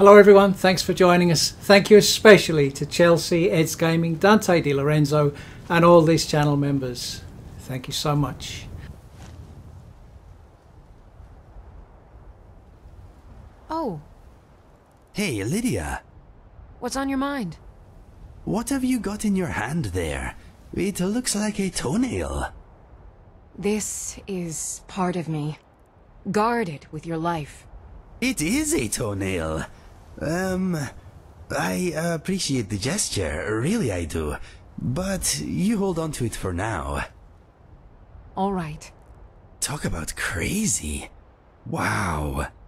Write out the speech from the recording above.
Hello everyone, thanks for joining us. Thank you especially to Chelsea, Ed's Gaming, Dante Di Lorenzo and all these channel members. Thank you so much. Oh. Hey, Lydia. What's on your mind? What have you got in your hand there? It looks like a toenail. This is part of me. Guard it with your life. It is a toenail. I appreciate the gesture, really I do. But you hold on to it for now. All right. Talk about crazy. Wow.